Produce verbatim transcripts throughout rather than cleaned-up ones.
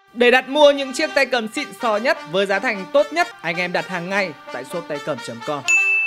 Để đặt mua những chiếc tay cầm xịn sò nhất với giá thành tốt nhất, anh em đặt hàng ngay tại shop tay cầm chấm com.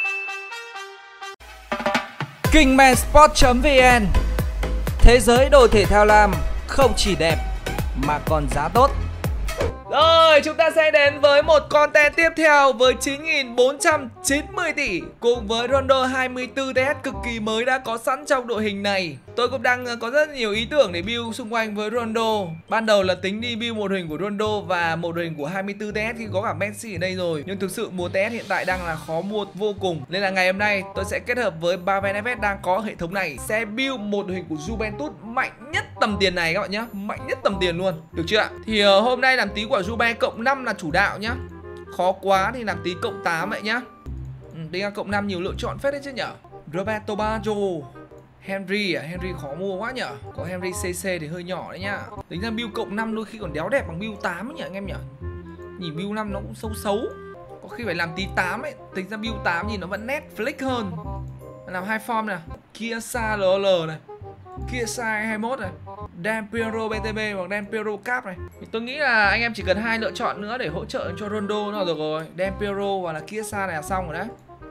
Kingmansport chấm vn. Thế giới đồ thể thao lam không chỉ đẹp mà còn giá tốt. Rồi, chúng ta sẽ đến với một content tiếp theo với chín nghìn bốn trăm chín mươi tỷ cùng với Rondo hai mươi tư T S cực kỳ mới đã có sẵn trong đội hình này. Tôi cũng đang có rất nhiều ý tưởng để build xung quanh với Rondo. Ban đầu là tính đi build một hình của Rondo và một hình của hai mươi tư T S khi có cả Messi ở đây rồi. Nhưng thực sự mua T S hiện tại đang là khó mua vô cùng. Nên là ngày hôm nay tôi sẽ kết hợp với ba vé ép ét đang có hệ thống này, sẽ build một hình của Juventus mạnh nhất tầm tiền này các bạn nhé. Mạnh nhất tầm tiền luôn. Được chưa ạ? Thì uh, hôm nay làm tí quả Juve cộng năm là chủ đạo nhá. Khó quá thì làm tí cộng tám vậy nhá. Ừ, đi ra cộng năm nhiều lựa chọn phết đấy chứ nhở. Roberto Baggio, Henry à, Henry khó mua quá nhở. Có Henry xê xê thì hơi nhỏ đấy nhá. Tính ra build cộng năm đôi khi còn đéo đẹp bằng build tám ấy nhỉ anh em nhỉ. Nhìn build năm nó cũng xấu xấu. Có khi phải làm tí tám ấy. Tính ra build tám nhìn nó vẫn nét flick hơn. Làm hai form nè. Chiesa lờ lờ này, Chiesa hai mươi mốt này, Del Piero bê tê bê hoặc Del Piero Cap này. Thì tôi nghĩ là anh em chỉ cần hai lựa chọn nữa để hỗ trợ cho Rondo là được rồi. Del Piero hoặc là Chiesa này là xong rồi đấy.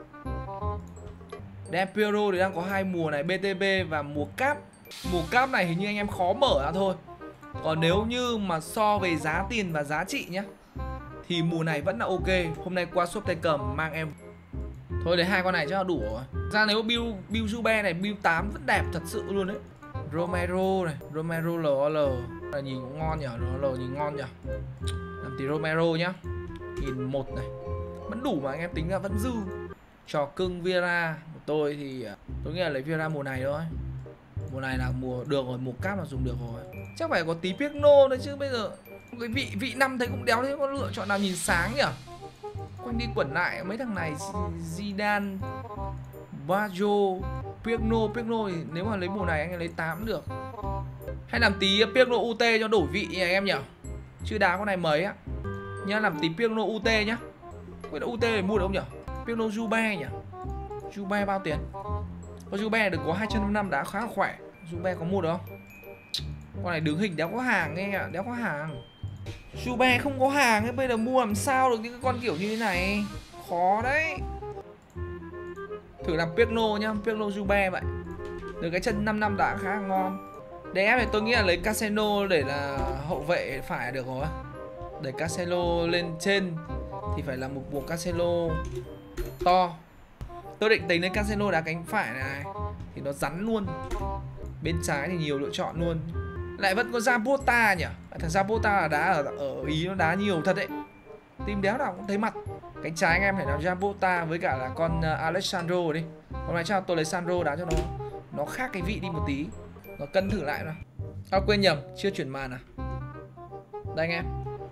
Del Piero thì đang có hai mùa này, bê tê bê và mùa Cap. Mùa Cap này hình như anh em khó mở ra thôi. Còn nếu như mà so về giá tiền và giá trị nhá, thì mùa này vẫn là ok. Hôm nay qua shop tay cầm mang em. Thôi để hai con này chắc là đủ rồi. Ra nếu build build Juve này, build tám vẫn đẹp thật sự luôn đấy. Romero này, Romero lờ lờ là nhìn cũng ngon nhỉ, lờ lờ nhìn ngon nhỉ. Làm tí Romero nhá. Nhìn một này. Vẫn đủ mà anh em tính ra vẫn dư. Trò cưng Vieira của tôi thì tôi nghĩ là lấy Vieira mùa này thôi. Mùa này là mùa được rồi, mùa Cap là dùng được rồi. Chắc phải có tí Pirlo đấy chứ bây giờ. Cái vị vị năm thấy cũng đéo thế, có lựa chọn nào nhìn sáng nhỉ? Quanh đi quẩn lại mấy thằng này, Zidane, Baggio, Pirlo, Pirlo thì nếu mà lấy mùa này anh em lấy tám cũng được. Hay làm tí Pirlo u tê cho đổi vị anh em nhỉ? Chứ đá con này mấy á. Nhá, làm tí Pirlo u tê nhá. Quyết là u tê để mua được không nhỉ? Pirlo Juve nhỉ? Juve bao tiền? Con Juve được có hai trăm năm mươi lăm đá khá là khỏe. Juve có mua được không? Con này đứng hình đéo có hàng nghe ạ, đéo có hàng. Juve không có hàng ấy, bây giờ mua làm sao được những cái con kiểu như thế này. Khó đấy. Thử làm Pirlo nhá, Pirlo Juve vậy. Được cái chân năm năm đã khá là ngon. đê ép thì tôi nghĩ là lấy Cancelo để là hậu vệ phải được rồi. Để Cancelo lên trên thì phải là một bộ Cancelo to. Tôi định tính lấy Cancelo đá cánh phải này thì nó rắn luôn. Bên trái thì nhiều lựa chọn luôn. Lại vẫn có Zapata nhỉ. Thằng Zapata là đá ở, ở Ý nó đá nhiều thật đấy. Team đéo nào cũng thấy mặt. Cánh trái anh em phải làm Zapata với cả là con uh, Alessandro đi. Hôm nay chắc tôi lấy Sandro đá cho nó nó khác cái vị đi một tí. Nó cân thử lại nào. À quên nhầm, chưa chuyển màn à. Đây anh em.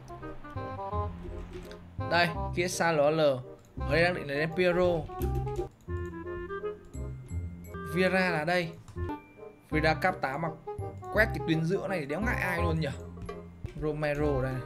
Đây, Chiesa lờ lờ. Ở đây đang định lấy Del Piero. Vieira là đây. Vieira cap tám mà quét cái tuyến giữa này thì đéo ngại ai luôn nhỉ. Romero đây này.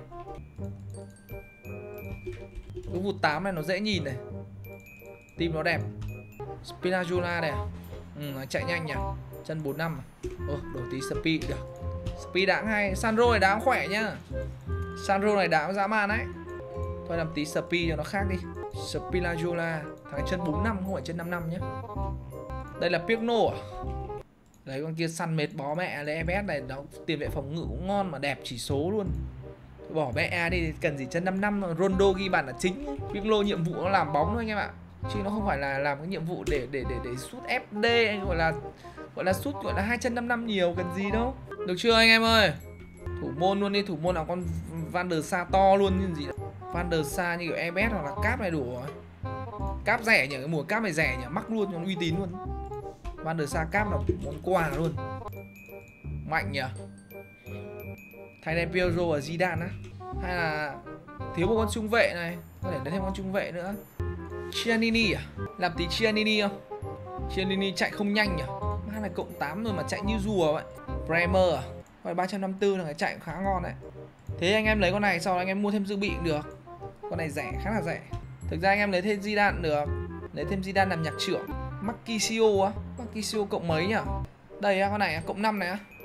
Cái vụt tám này nó dễ nhìn này. Team nó đẹp. Spinazzola này. Ừ, chạy nhanh nhỉ. Chân bốn năm. Ồ, đổi tí speed được. Speed đã hay. Sandro này đá khỏe nhá. Sandro này đá dã man đấy. Thôi làm tí speed cho nó khác đi. Spinazzola. Thằng chân bốn năm không phải chân năm năm nhé. Đây là Pirlo à. Đấy con kia săn mệt bó mẹ. Lấy em ét này nó tiền vệ phòng ngự cũng ngon mà đẹp chỉ số luôn. Bỏ mẹ đi, cần gì chân năm năm. Rondo ghi bàn là chính. Pirlo nhiệm vụ nó làm bóng thôi anh em ạ. Chứ nó không phải là làm cái nhiệm vụ để để để để sút ép đê gọi là gọi là sút gọi là hai chân năm năm nhiều cần gì đâu. Được chưa anh em ơi? Thủ môn luôn đi, thủ môn nào con Van der Sa to luôn như gì đó. Van der Sa như kiểu em ét hoặc là Cap này đủ rồi. Cap rẻ nhỉ, cái mùa Cap này rẻ nhỉ, mắc luôn cho nó uy tín luôn. Van der Sa Cap là món quà luôn. Mạnh nhỉ. Thay Del Piero và Zidane á. Hay là thiếu một con trung vệ này, có thể lấy thêm con trung vệ nữa. Chiellini à? Làm tí Chiellini không? Chiellini chạy không nhanh nhỉ? Má này cộng tám rồi mà chạy như rùa vậy. Bremer à? Con ba trăm năm mươi tư là cái chạy khá ngon đấy. Thế anh em lấy con này sau đó anh em mua thêm dự bị cũng được. Con này rẻ, khá là rẻ. Thực ra anh em lấy thêm Zidane được. Lấy thêm Zidane làm nhạc trưởng. Marquisio á? Marquisio cộng mấy nhỉ? Đây á, con này á, cộng năm này á.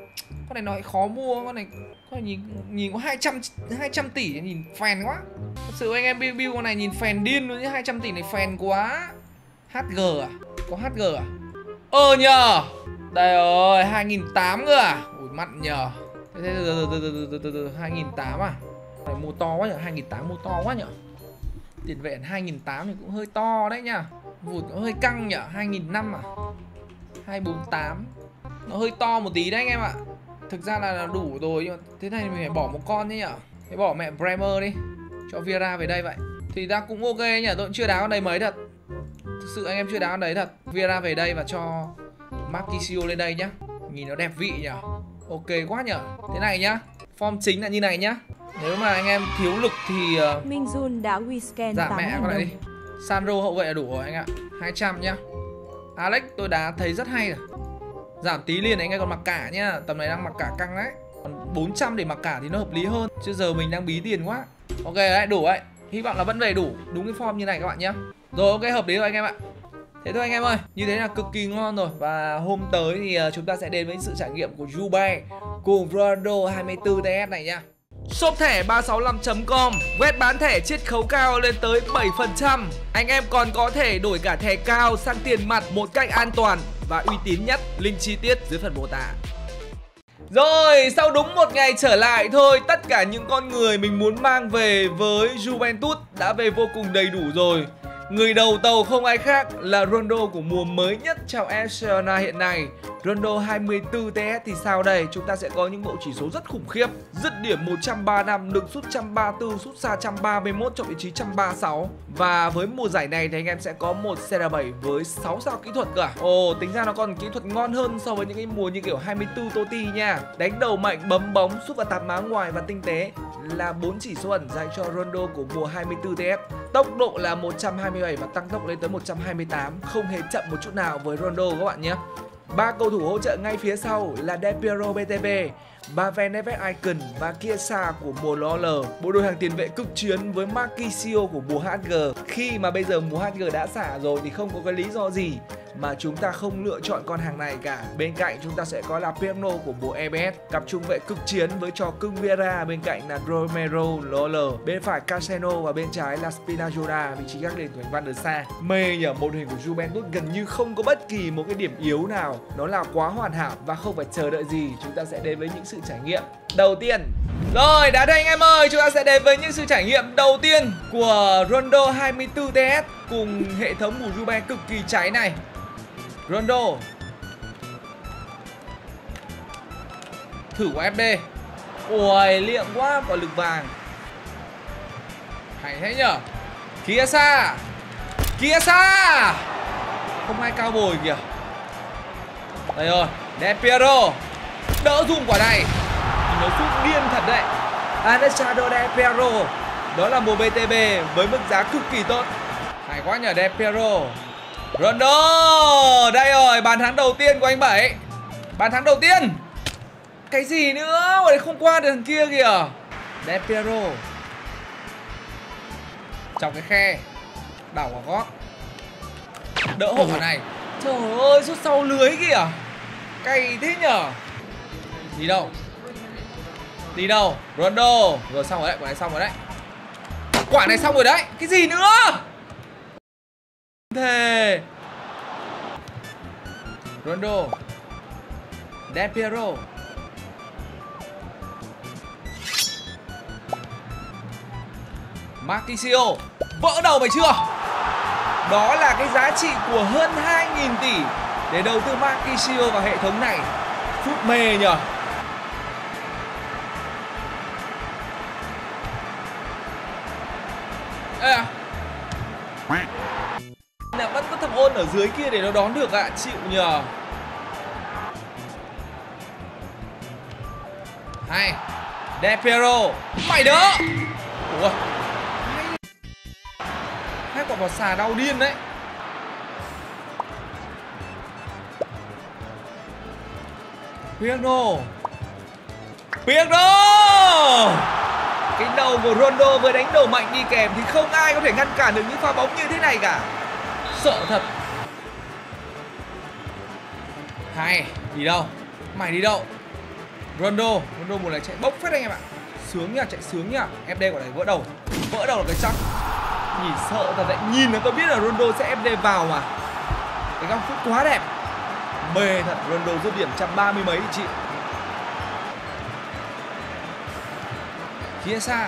Con này nói khó mua, con này con này nhìn nhìn có hai trăm tỷ, nhìn phèn quá. Thật sự anh em build, build con này nhìn phèn điên luôn chứ, hai trăm tỷ này phèn quá. hát giê à? Có hát giê à? Ờ nhờ. Đây rồi, hai nghìn tám trăm cơ à? Ui mặn nhờ. Thế thế từ từ từ từ từ từ hai nghìn tám trăm à? Này mua to quá nhở, hai nghìn tám trăm mua to quá nhở. Tiền vệ hai nghìn tám trăm thì cũng hơi to đấy nhá. Vụt nó hơi căng nhở, hai nghìn năm trăm à? hai bốn tám. Nó hơi to một tí đấy anh em ạ. Thực ra là đủ rồi, nhưng mà thế này mình phải bỏ một con chứ nhở. Thế bỏ mẹ Bremer đi, cho Vieira về đây vậy. Thì ta cũng ok nhỉ, tôi cũng chưa đá con đấy mấy thật. Thực sự anh em chưa đá con đấy thật. Vieira về đây và cho Marquinhos lên đây nhá. Nhìn nó đẹp vị nhở. Ok quá nhở. Thế này nhá, form chính là như này nhá. Nếu mà anh em thiếu lực thì uh, Minh Jun đã Wisken giảm mẹ con này đi. Sandro hậu vệ là đủ rồi anh ạ. Hai trăm nhá. Alex tôi đá thấy rất hay rồi. Giảm tí liền anh em còn mặc cả nhá. Tầm này đang mặc cả căng đấy. Còn bốn trăm để mặc cả thì nó hợp lý hơn. Chứ giờ mình đang bí tiền quá. Ok đấy, đủ đấy. Hy vọng là vẫn về đủ. Đúng cái form như này các bạn nhá. Rồi ok, hợp lý rồi anh em ạ. Thế thôi anh em ơi, như thế là cực kỳ ngon rồi. Và hôm tới thì chúng ta sẽ đến với sự trải nghiệm của Juve cùng Ronaldo hai mươi tư T S này nha. Shop thẻ ba sáu năm chấm com, web bán thẻ chiết khấu cao lên tới bảy phần trăm. Anh em còn có thể đổi cả thẻ cao sang tiền mặt một cách an toàn và uy tín nhất. Link chi tiết dưới phần mô tả. Rồi, sau đúng một ngày trở lại thôi, tất cả những con người mình muốn mang về với Juventus đã về vô cùng đầy đủ rồi. Người đầu tàu không ai khác là Ronaldo của mùa mới nhất trong Barcelona hiện nay. Ronaldo hai mươi tư T S thì sao đây? Chúng ta sẽ có những bộ chỉ số rất khủng khiếp. Dứt điểm một trăm ba mươi lăm, lực sút một trăm ba mươi tư, sút xa một trăm ba mươi mốt, trong vị trí một trăm ba mươi sáu. Và với mùa giải này thì anh em sẽ có một C R bảy với sáu sao kỹ thuật cả. Ồ, tính ra nó còn kỹ thuật ngon hơn so với những cái mùa như kiểu hai mươi tư Totti nha. Đánh đầu mạnh, bấm bóng, sút và tạt má ngoài và tinh tế là bốn chỉ số ẩn dành cho Ronaldo của mùa hai mươi tư T S. Tốc độ là một trăm hai mươi bảy và tăng tốc lên tới một trăm hai mươi tám, không hề chậm một chút nào với Ronaldo các bạn nhé. Ba cầu thủ hỗ trợ ngay phía sau là Del Piero bê tê bê, ba Van Neves Icon và Chiesa của mùa lờ o lờ. Bộ đôi hàng tiền vệ cực chiến với Marquinhos của mùa hát giê. Khi mà bây giờ mùa hát giê đã xả rồi thì không có cái lý do gì mà chúng ta không lựa chọn con hàng này cả. Bên cạnh chúng ta sẽ có là Pirlo của mùa e bê ét, cặp trung vệ cực chiến với trò cưng Vieira, bên cạnh là Romero, lờ o lờ, bên phải Cancelo và bên trái là Spinazzola, vị trí gác đền của Van der Sar. Mê nhờ, một hình của Juventus gần như không có bất kỳ một cái điểm yếu nào, nó là quá hoàn hảo và không phải chờ đợi gì, chúng ta sẽ đến với những sự trải nghiệm đầu tiên. Rồi, đã đây anh em ơi, chúng ta sẽ đến với những sự trải nghiệm đầu tiên của Ronaldo hai mươi tư T S cùng hệ thống mù Juve cực kỳ cháy này. Ronaldo thử của ép đê. Ôi, liệng quá, quả lực vàng. Hay thế nhở. Chiesa, Chiesa, không ai cao bồi kìa. Đây rồi, Del Piero đỡ dùm quả này. Nó sút điên thật đấy. Alessandro Del Piero, đó là mùa bê tê bê với mức giá cực kỳ tốt. Hay quá nhờ Del Piero. Ronaldo, đây rồi, bàn thắng đầu tiên của anh Bảy. Bàn thắng đầu tiên. Cái gì nữa mà không qua được thằng kia kìa. Del Piero trong cái khe, đảo vào gót, đỡ hộ quả này. Trời ơi, sút sau lưới kìa. Cay thế nhở. Đi đâu? Đi đâu? Ronaldo. Rồi xong rồi đấy, quả này xong rồi đấy. Quả này xong rồi đấy. Cái gì nữa? Thề. Ronaldo, Del Piero, Marquinhos. Vỡ đầu mày chưa? Đó là cái giá trị của hơn hai nghìn tỷ để đầu tư Marquinhos vào hệ thống này. Phút mê nhờ. Ê à, là vẫn có thằng ôn ở dưới kia để nó đón được ạ. À. Chịu nhờ. Hay Del Piero, mày đỡ. Ủa, hai quả vào xà đau điên đấy. Pirlo, Pirlo. Cái đầu của Ronaldo vừa đánh đầu mạnh đi kèm thì không ai có thể ngăn cản được những pha bóng như thế này cả. Sợ thật. Hay, đi đâu? Mày đi đâu? Ronaldo, Ronaldo mùa này chạy bốc phết anh em ạ. Sướng nhá, chạy sướng nhá. ép đê quả này vỡ đầu. Vỡ đầu là cái chắc. Nhìn sợ thật đấy. Nhìn là tôi biết là Ronaldo sẽ ép đê vào mà. Cái góc phút quá đẹp. Mê thật. Ronaldo dứt điểm một trăm ba mươi mấy thì chịu. Phía xa.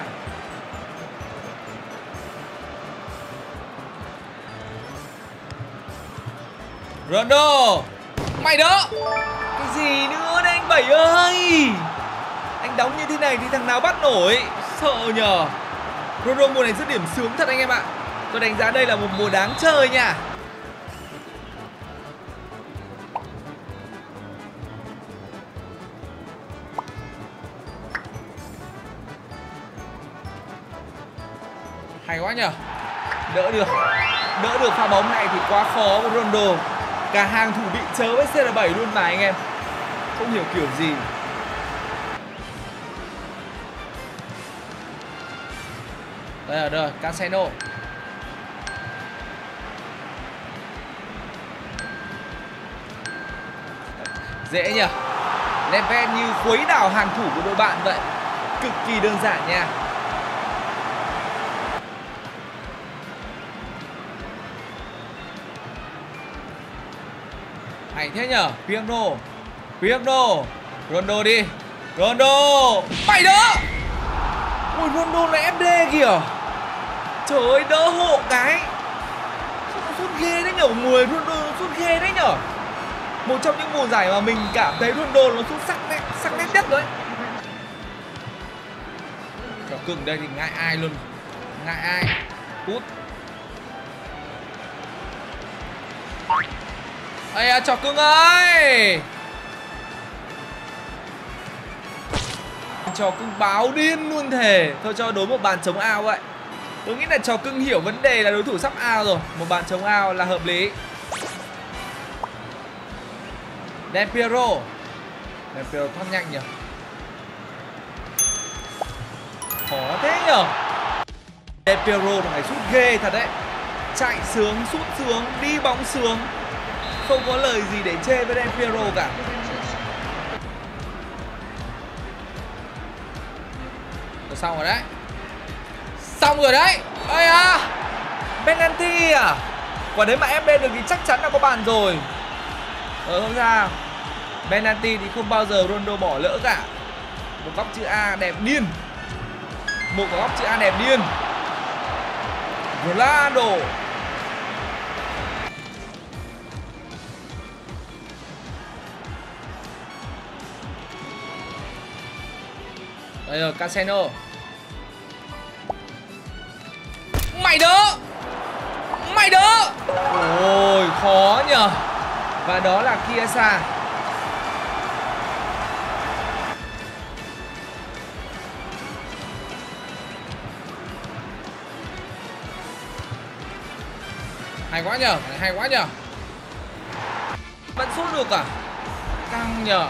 Ronaldo, mày đỡ. Cái gì nữa đấy anh Bảy ơi. Anh đóng như thế này thì thằng nào bắt nổi. Sợ nhờ. Ronaldo mùa này dứt điểm sướng thật anh em ạ. Tôi đánh giá đây là một mùa đáng chơi nha. Hay quá nhờ. Đỡ được. Đỡ được pha bóng này thì quá khó với Ronaldo. Cả hàng thủ bị chớ với xê rờ bảy luôn mà anh em. Không hiểu kiểu gì. Đây là đây, Cancelo. Dễ nhỉ. Level như khuấy đảo hàng thủ của đội bạn vậy. Cực kỳ đơn giản nha. Hay thế nhở. Pirlo. Pirlo. Ronaldo đi. Ronaldo. Mày đỡ. Ôi Ronaldo là ép đê kìa. Trời ơi đỡ hộ cái. Nó sút ghê đấy nhở. Mùa Ronaldo nó sút ghê đấy nhở. Một trong những mùa giải mà mình cảm thấy Ronaldo nó sút sắc nét, sắc nét nhất đấy. Trò cưng đây thì ngại ai luôn. Ngại ai. Cút. Ây à, trò cưng ơi. Trò cưng báo điên luôn thề. Thôi cho đối một bàn chống ao vậy. Tôi nghĩ là trò cưng hiểu vấn đề là đối thủ sắp ao rồi. Một bàn chống ao là hợp lý. Del Piero. Del Piero thoát nhanh nhỉ. Khó thế nhở. Del Piero thằng này sút ghê thật đấy. Chạy sướng, sút sướng, đi bóng sướng. Không có lời gì để chê với Del Piero cả. Rồi xong rồi đấy. Xong rồi đấy. Ây à. Penalty à. Quả đấy mà ép đê được thì chắc chắn là có bàn rồi. Ờ không sao. Penalty thì không bao giờ Ronaldo bỏ lỡ cả. Một góc chữ A đẹp điên. Một góc chữ A đẹp điên. Ronaldo. Đây rồi, Cancelo. Mày đỡ. Mày đỡ. Ôi, khó nhờ. Và đó là Chiesa. Hay quá nhờ, hay quá nhờ. Vẫn sút được à? Căng nhờ.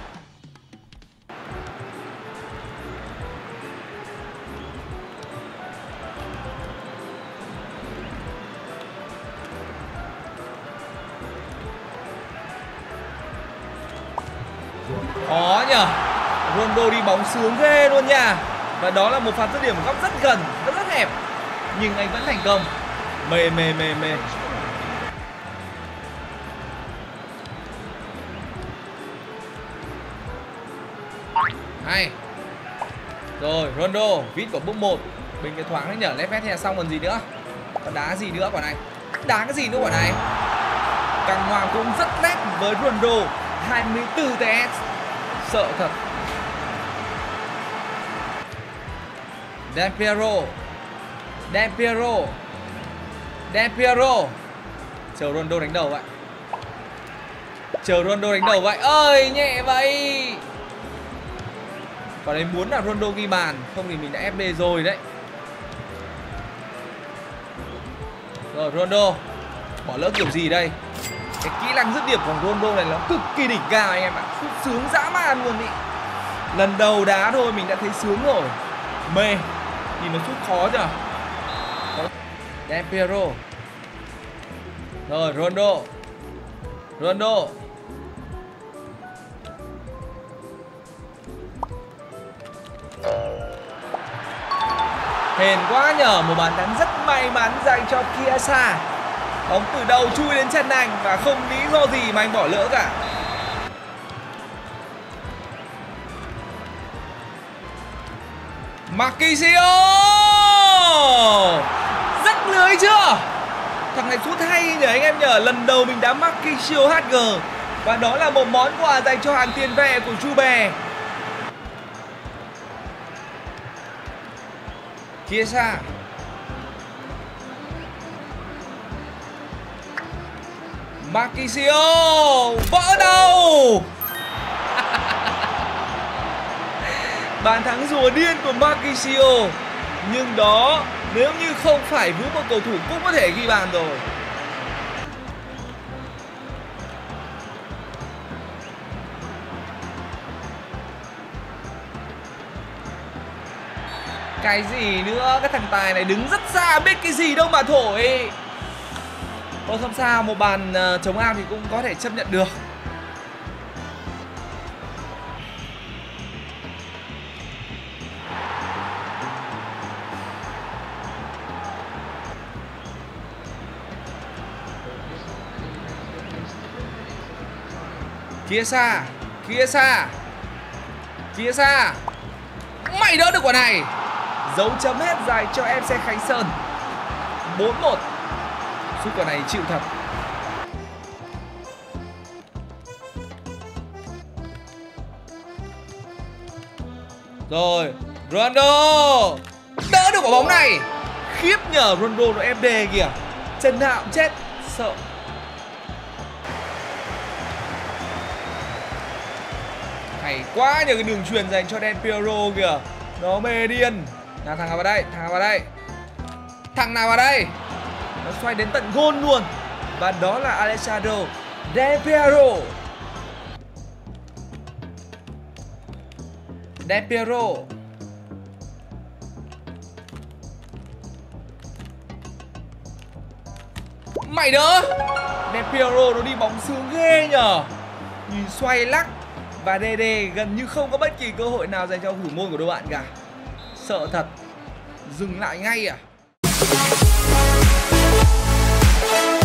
Khó nhờ. Ronaldo đi bóng sướng ghê luôn nha. Và đó là một pha dứt điểm góc rất gần, rất rất hẹp. Nhưng anh vẫn thành công. Mê mê mê mê. Hay. Rồi Ronaldo vít của bước một. Bình cái thoáng đấy nhở. Lép vét hay là xong còn gì nữa. Còn đá gì nữa quả này. Đá cái gì nữa quả này. Càng Hoàng cũng rất nét với Ronaldo. hai mươi tư tê ét. Sợ thật. Del Piero. Del Piero. Del Piero. Chờ Ronaldo đánh đầu vậy. Chờ Ronaldo đánh đầu vậy. Ơi nhẹ vậy. Còn đấy muốn là Ronaldo ghi bàn. Không thì mình đã ép đê rồi đấy. Rồi Ronaldo. Bỏ lỡ kiểu gì đây. Cái kỹ năng dứt điểm của Ronaldo này nó cực kỳ đỉnh cao anh em ạ. Sướng dã man luôn ý. Lần đầu đá thôi mình đã thấy sướng rồi. Mê. Nhìn nó sút khó chưa. Del Piero. Rồi Ronaldo. Ronaldo. Hên quá nhờ, một bàn thắng rất may mắn dành cho Chiesa. Bóng từ đầu chui đến chân anh và không lý do gì mà anh bỏ lỡ cả. Marquisio rất lưới chưa? Thằng này sút hay nhỉ anh em nhờ. Lần đầu mình đá Marquisio hát giê. Và đó là một món quà dành cho hàng tiền vệ của Juve. Chiesa. Marquisio vỡ đầu. Bàn thắng rùa điên của Marquisio. Nhưng đó nếu như không phải với một cầu thủ cũng có thể ghi bàn rồi. Cái gì nữa, cái thằng tài này đứng rất xa biết cái gì đâu mà thổi. Thôi không sao, một bàn uh, chống am thì cũng có thể chấp nhận được. Chiesa, Chiesa, Chiesa. Mày đỡ được quả này. Dấu chấm hết dài cho em xê Khánh Sơn. Bốn một. Sút quả này chịu thật. Rồi, Ronaldo đỡ được quả bóng này. Khiếp nhờ, Ronaldo nó ép đê kìa. Chân Hạo chết, sợ. Hay quá nhờ cái đường truyền dành cho Del Piero kìa. Nó mê điên. Nào thằng nào vào đây, thằng nào vào đây. Thằng nào vào đây. Nó xoay đến tận gôn luôn. Và đó là Alessandro Del Piero. Del Piero. Mày đỡ. Del Piero nó đi bóng sướng ghê nhờ. Nhìn xoay lắc. Và đê đê gần như không có bất kỳ cơ hội nào dành cho thủ môn của đội bạn cả. Sợ thật. Dừng lại ngay à.